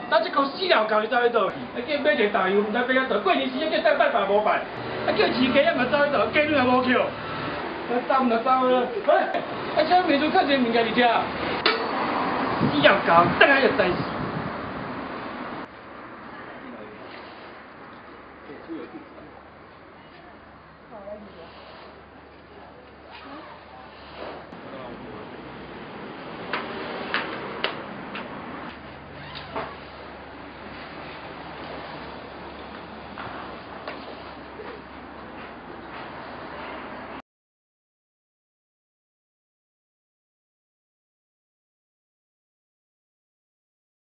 咱这个死了狗走去倒去，叫买一个豆油，唔知买到倒。过年时叫带拜拜无拜，叫饲鸡仔嘛走去倒，鸡卵也无捡。走唔就走咯。喂，请美术课这物件你吃。死了狗，等下就知死。